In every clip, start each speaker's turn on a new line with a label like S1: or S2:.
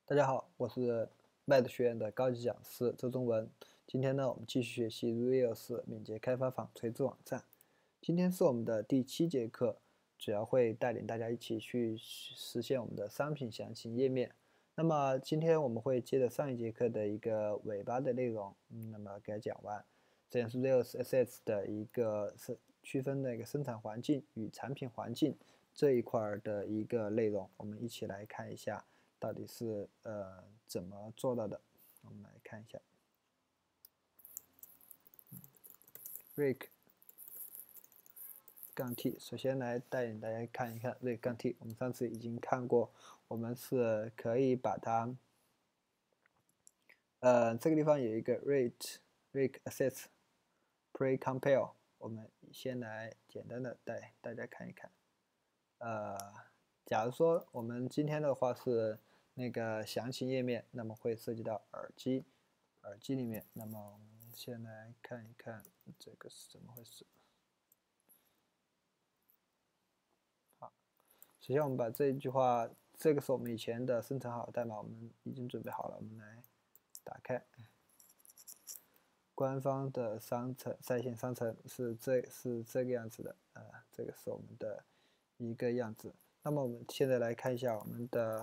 S1: 大家好，我是 Mad 学院的高级讲师周中文。今天呢，我们继续学习 Rails 敏捷开发纺锤子网站。今天是我们的第7节课，主要会带领大家一起去实现我们的商品详情页面。那么今天我们会接着上一节课的一个尾巴的内容，那么给它讲完。这也是 Rails Assets 的一个区分的一个生产环境与产品环境这一块的一个内容，我们一起来看一下。到底是怎么做到的？我们来看一下 Rake 杠 T， 首先来带领大家看一看 Rake 杠 T。我们上次已经看过，我们是可以把它，这个地方有一个 Rake Assets Pre Compile， 我们先来简单的带大家看一看。假如说我们今天的话是那个详情页面，那么会涉及到耳机里面。那么我们先来看一看这个是怎么回事。好，首先我们把这一句话，这个是我们以前的生成好的代码，我们已经准备好了，我们来打开。官方的商城在线商城是这个样子的，这个是我们的一个样子。那么我们现在来看一下我们的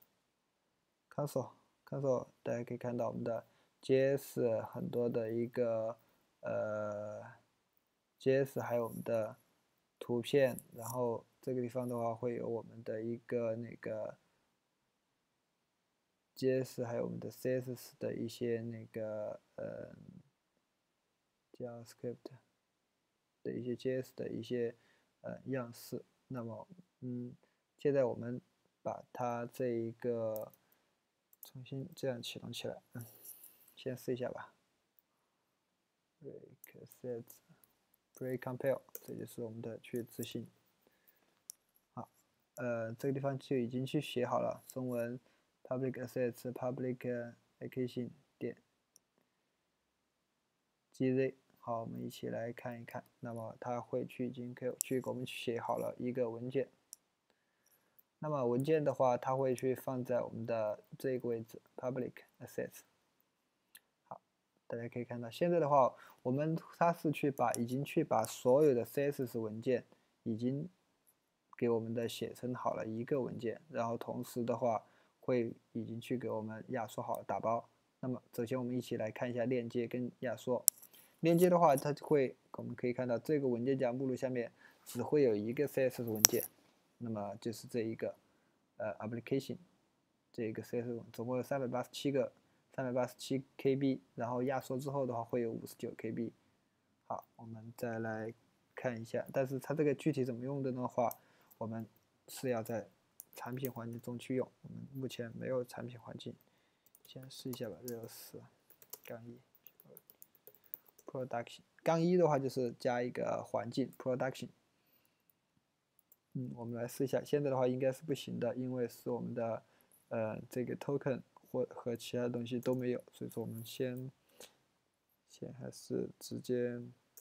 S1: console， 大家可以看到我们的 JS 很多的一个JS 还有我们的图片，然后这个地方的话会有我们的一个那个 JS 还有我们的 CSS 的一些那个JavaScript 的一些 JS 的一些样式。那么现在我们把它这一个重新这样启动起来，先试一下吧。Rake Assets Pre Compile， 这就是我们的去执行。好，这个地方就已经去写好了中文 public assets public application 点 gz。好，我们一起来看一看。那么它会已经给我们写好了一个文件。那么文件的话，它会去放在我们的这个位置 public assets。好，大家可以看到，现在的话，它是已经去把所有的 CSS 文件已经给我们的写成好了一个文件，然后同时的话已经去给我们压缩好了打包。那么首先我们一起来看一下链接跟压缩。链接的话，我们可以看到这个文件夹目录下面只会有一个 CSS 文件。那么就是这一个application 这个 CSS 总共有387 KB， 然后压缩之后的话会有59 KB。好，我们再来看一下，但是它这个具体怎么用的的话，我们是要在产品环境中去用，我们目前没有产品环境，先试一下吧。Rails 杠1 production 杠1的话就是加一个环境 production。我们来试一下，现在的话应该是不行的，因为是我们的这个 token 和其他东西都没有，所以说我们先还是直接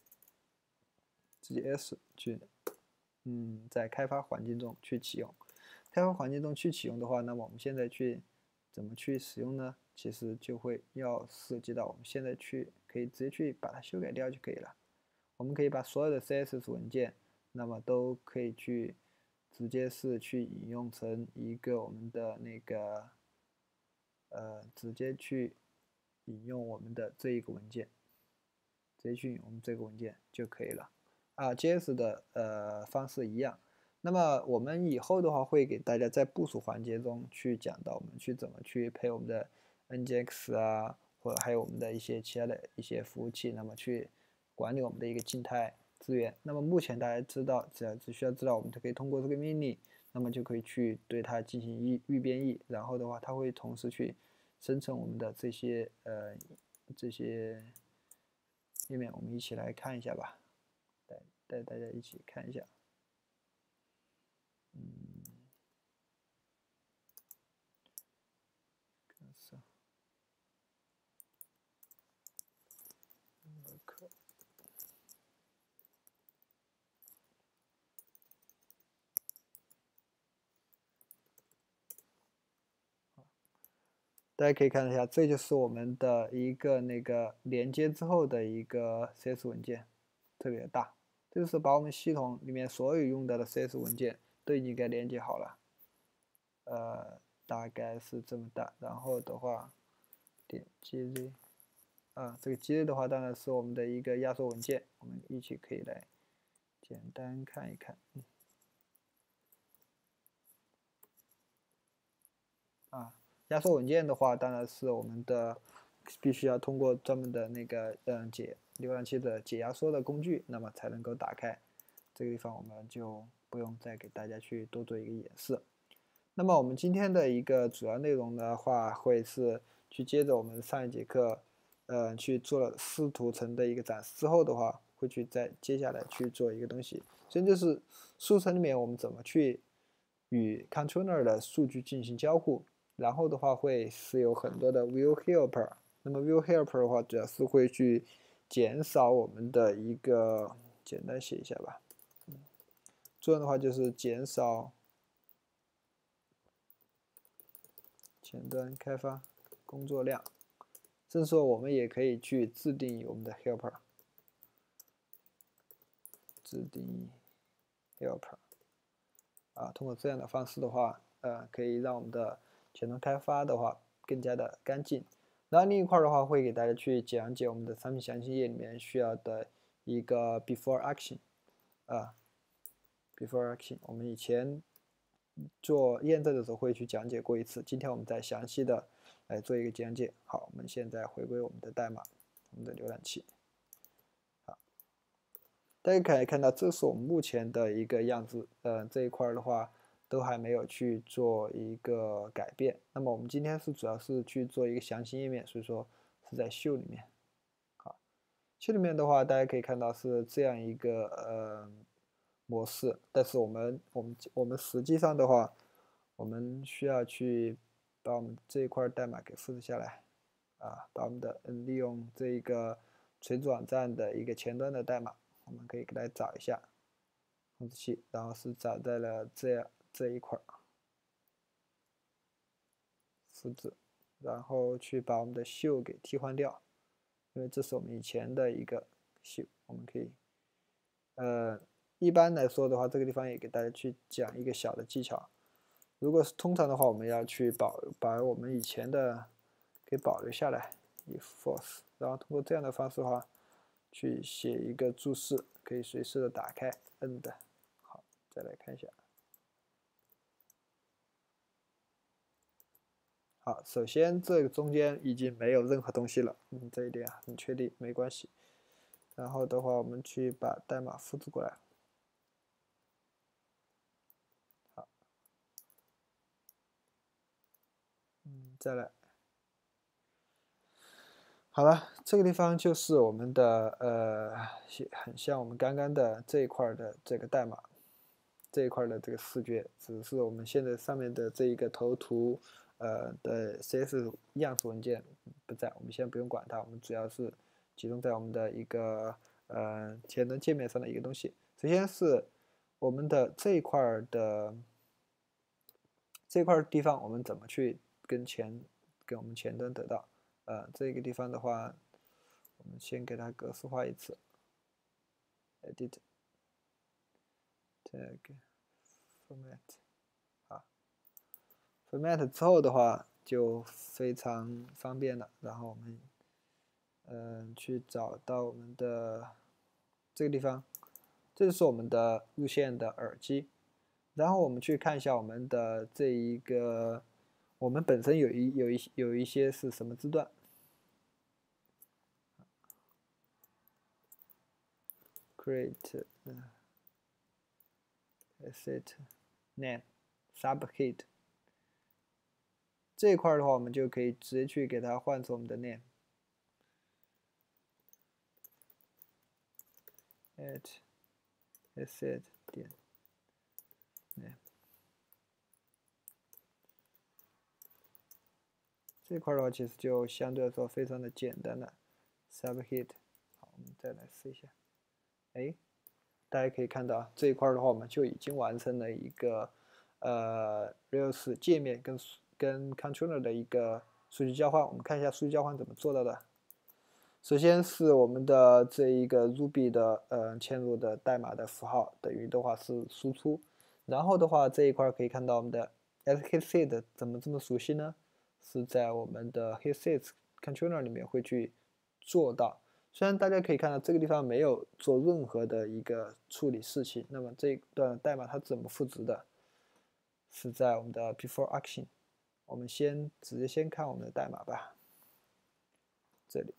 S1: S 去在开发环境中去启用。开发环境中去启用的话，那么我们现在怎么去使用呢？其实就会要涉及到我们现在可以直接去把它修改掉就可以了。我们可以把所有的 CSS 文件，那么都可以直接去引用成一个我们的那个直接去引用我们的这一个文件，直接去引用我们这个文件就可以了。JS 的方式一样。那么我们以后的话会给大家在部署环节中去讲到我们怎么去配我们的 NGX 或者还有我们的一些其他的一些服务器，那么去管理我们的一个静态资源。那么目前大家只需要知道我们就可以通过这个命令，那么就可以去对它进行预编译，然后的话它会同时去生成我们的这些页面，我们一起来看一下吧，带大家一起看一下。 大家可以看一下，这就是我们的一个那个连接之后的一个 CS 文件，特别大。这就是把我们系统里面所有用到的 CS 文件都已经给连接好了。大概是这么大。然后的话，点 GZ， 这个 GZ 的话当然是我们的一个压缩文件，我们一起可以来简单看一看。压缩文件的话，当然是我们的必须要通过专门的那个浏览器的解压缩的工具，那么才能够打开。这个地方我们就不用再给大家去多做一个演示。那么我们今天的一个主要内容的话，会是去接着我们上一节课，去做了视图层的一个展示之后的话，会去再接下来去做一个东西，这就是数层里面我们怎么去与 controller 的数据进行交互。然后的话会是有很多的 view helper， 那么 view helper 的话主要是会去减少我们的一个，简单写一下吧，作用的话就是减少前端开发工作量，甚至说我们也可以去自定义我们的 helper， 自定义 helper， 通过这样的方式的话，可以让我们的前端开发的话更加的干净。然后另一块的话，会给大家去讲解我们的产品详情页里面需要的一个 before action， before action， 我们以前做验证的时候会去讲解过一次，今天我们再详细的来做一个讲解。好，我们现在回归我们的代码，我们的浏览器。好，大家可以看到，这是我们目前的一个样子。这一块的话都还没有去做一个改变。那么我们今天主要是去做一个详情页面，所以说是在秀里面。好，秀里面的话，大家可以看到是这样一个模式，但是我们实际上的话，我们需要去把我们这一块代码给复制下来，把我们的利用这一个垂直网站的一个前端的代码，我们可以来找一下控制器，然后是找在了这一块，复制，然后去把我们的秀给替换掉，因为这是我们以前的一个秀，我们可以一般来说的话，这个地方也给大家去讲一个小的技巧。如果是通常的话，我们要去把我们以前的给保留下来 ，if false， 然后通过这样的方式的话，去写一个注释，可以随时的打开 end。好，再来看一下。好，首先这个中间已经没有任何东西了，这一点很确定，没关系。然后的话，我们去把代码复制过来。好，再来。好了，这个地方就是我们的很像我们刚刚的这一块的这个代码，这一块的这个视觉，只是我们现在上面的这一个头图的 CS 样式文件不在，我们先不用管它，我们主要是集中在我们的一个前端界面上的一个东西。首先是我们的这一块的地方，我们怎么去跟我们前端得到？这个地方的话，我们先给它格式化一次 ，edit tag format， 好 ，format 之后的话就非常方便了。然后我们去找到我们的这个地方，这就是我们的入线的耳机。然后我们去看一下我们的这一个，我们本身有一些是什么字段？ create asset name subhead 这一块的话，我们就可以直接去给它换成我们的 name at asset 点 name 这块的话，其实就相对来说非常的简单了。subhead 好，我们再来试一下。哎，大家可以看到这一块的话，我们就已经完成了一个Rails 界面跟 controller 的一个数据交换，我们看一下数据交换怎么做到的。首先是我们的这一个 Ruby 的嵌入的代码的符号等于的话是输出，然后的话这一块可以看到我们的 SKSet 怎么这么熟悉呢？是在我们的 HitSet Controller 里面会去做到。虽然大家可以看到这个地方没有做任何的一个处理事情，那么这一段代码它怎么赋值的？是在我们的 Before Action。我们直接先看我们的代码吧，这里。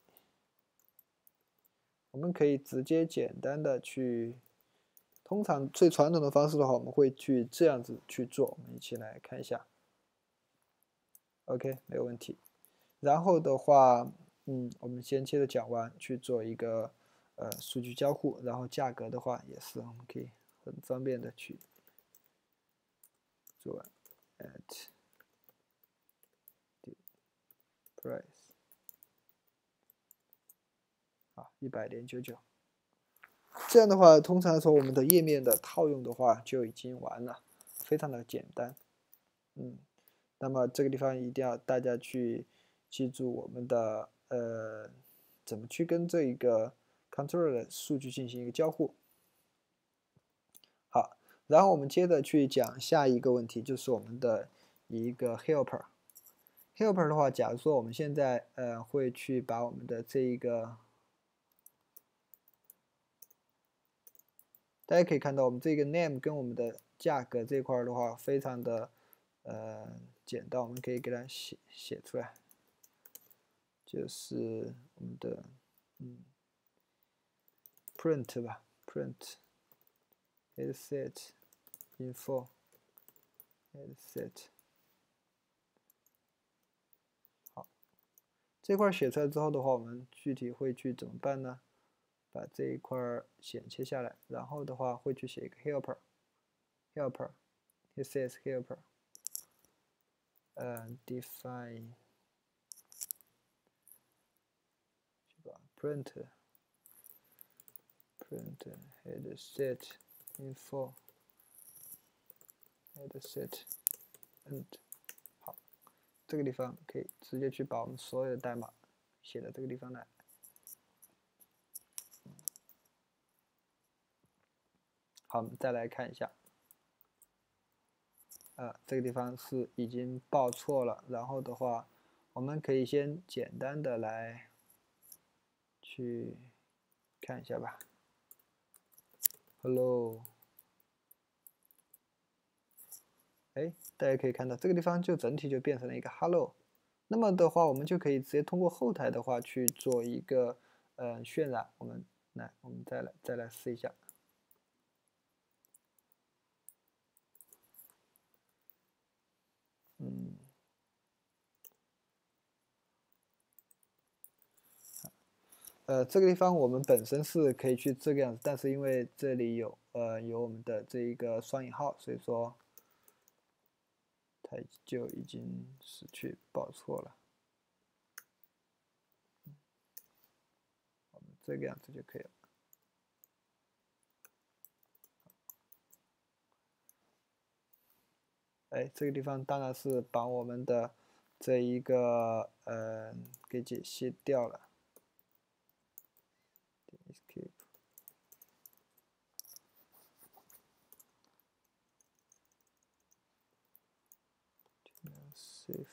S1: 我们可以直接简单的去，通常最传统的方式的话，我们会去这样子去做。我们一起来看一下 ，OK， 没有问题。然后的话，我们先接着讲完，去做一个数据交互，然后价格的话也是我们可以很方便的去做 at price。啊，100.99，这样的话，通常来说我们的页面的套用的话就已经完了，非常的简单。那么这个地方一定要大家去记住我们的怎么去跟这一个 controller 的数据进行一个交互。好，然后我们接着去讲下一个问题，就是我们的一个 helper。helper 的话，假如说我们现在会去把我们的这一个，大家可以看到我们这个 name 跟我们的价格这块的话，非常的简单，我们可以给它写出来，就是我们的print 吧 ，print headset info headset。好，这块写出来之后的话，我们具体会去怎么办呢？把这一块显切下来，然后的话会去写一个 helper headset helper， define print headset info headset end。 好，这个地方可以直接去把我们所有的代码写到这个地方来。好，我们再来看一下，这个地方是已经报错了，然后的话，我们可以先简单的来去看一下吧。Hello， 大家可以看到这个地方就整体就变成了一个 Hello。那么的话，我们就可以直接通过后台的话去做一个渲染。我们再来试一下。这个地方我们本身是可以去这个样子，但是因为这里有我们的这一个双引号，所以说它就已经是去报错了。我们这个样子就可以了。这个地方当然是把我们的这一个给解析掉了。Escape。Save。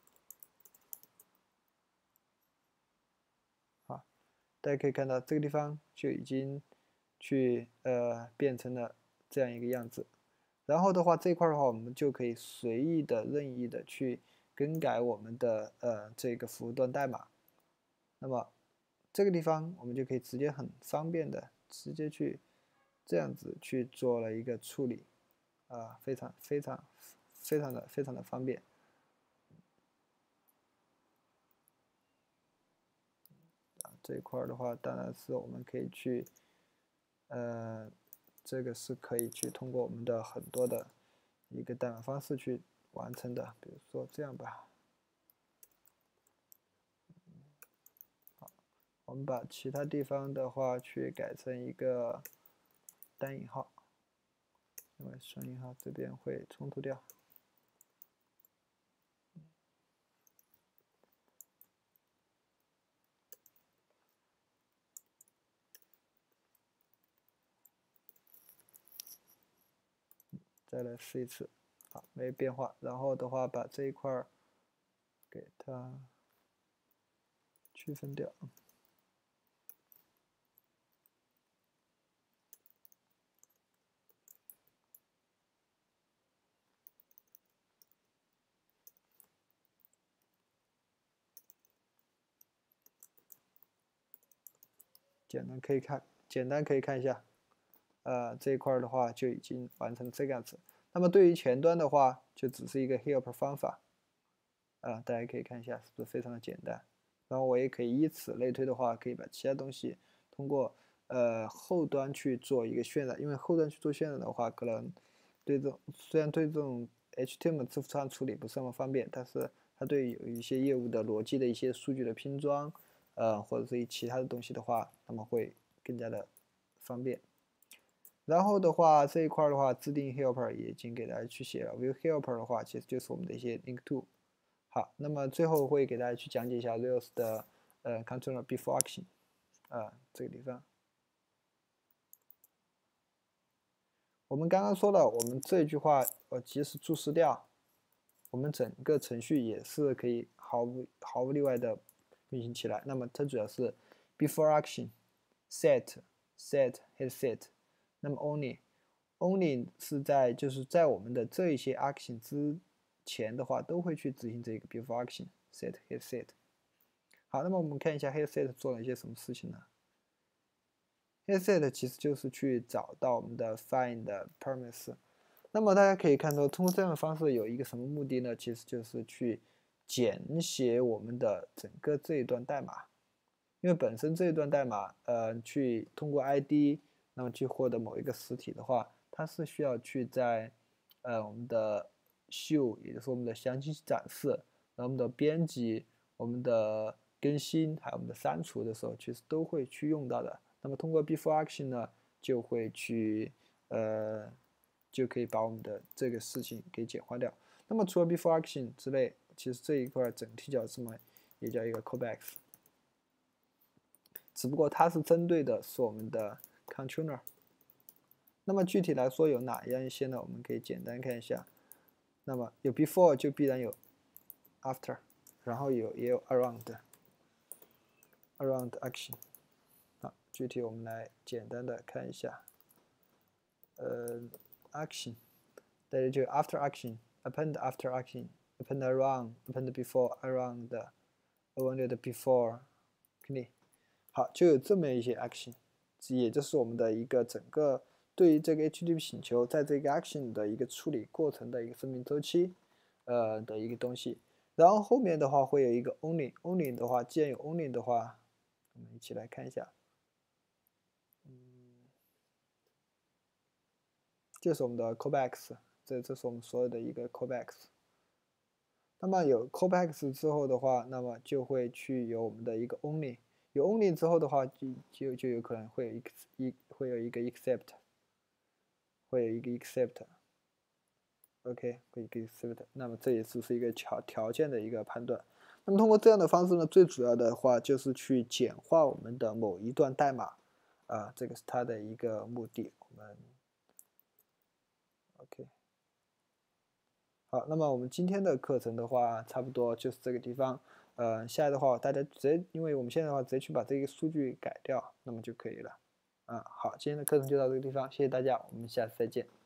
S1: 好，大家可以看到这个地方就已经去变成了这样一个样子。然后的话，这一块的话，我们就可以随意的、任意的去更改我们的这个服务端代码。那么这个地方我们就可以直接很方便的直接去这样子去做了一个处理，非常的方便。这一块的话，当然是我们可以去这个是可以去通过我们的很多的一个代码方式去完成的，比如说这样吧。好，我们把其他地方的话去改成一个单引号，因为双引号这边会冲突掉。 再来试一次，好，没变化。然后的话，把这一块给它区分掉。简单可以看一下，这一块的话就已经完成这个样子。那么对于前端的话，就只是一个 help 方法，大家可以看一下是不是非常的简单。然后我也可以以此类推的话，可以把其他东西通过后端去做一个渲染，因为后端去做渲染的话，可能虽然对这种 HTML 字符串处理不是那么方便，但是它对有一些业务的逻辑的一些数据的拼装，或者是其他的东西的话，那么会更加的方便。然后的话，这一块的话，自定义 helper 也已经给大家去写了。View helper 的话，其实就是我们的一些 link to。好，那么最后会给大家去讲解一下 Rails 的controller before action，这个地方。我们刚刚说了，我们这句话即使注释掉，我们整个程序也是可以毫无例外的运行起来。那么它主要是 before action set hit set， 那么 only 是就是在我们的这一些 action 之前的话，都会去执行这个 before action set hit set。好，那么我们看一下 hit set 做了一些什么事情呢？hit set 其实就是去找到我们的 find premise。那么大家可以看到，通过这样的方式有一个什么目的呢？其实就是去简写我们的整个这一段代码。因为本身这一段代码，去通过 ID， 那么去获得某一个实体的话，它是需要去在我们的 show， 也就是我们的详情展示，然后我们的编辑、我们的更新，还有我们的删除的时候，其实都会去用到的。那么通过 before action 呢，就会去就可以把我们的这个事情给简化掉。那么除了 before action 之类，其实这一块整体叫什么？也叫一个 callbacks。只不过它是针对的是我们的 controller。那么具体来说有哪样一些呢？我们可以简单看一下。那么有 before 就必然有 after， 然后也有 around action。好，具体我们来简单的看一下。action， 大家就 after action、append after action、append around、append before、around、around before， 肯定。好，就有这么一些 action， 也就是我们的一个整个对于这个 HTTP 请求在这个 action 的一个处理过程的一个生命周期，的一个东西。然后后面的话会有一个 only 的话，既然有 only 的话，我们一起来看一下，这是我们的 callbacks， 这是我们所有的一个 callbacks。那么有 callbacks 之后的话，那么就会去有我们的一个 only。有 only 之后的话，就有可能会有一个 except， 会有一个 except。OK， 会有一个 except。那么这也只是一个条件的一个判断。那么通过这样的方式呢，最主要的话就是去简化我们的某一段代码，这个是它的一个目的。我们 OK。好，那么我们今天的课程的话，差不多就是这个地方。下来的话，大家直接，因为我们现在的话，直接去把这个数据改掉，那么就可以了。好，今天的课程就到这个地方，谢谢大家，我们下次再见。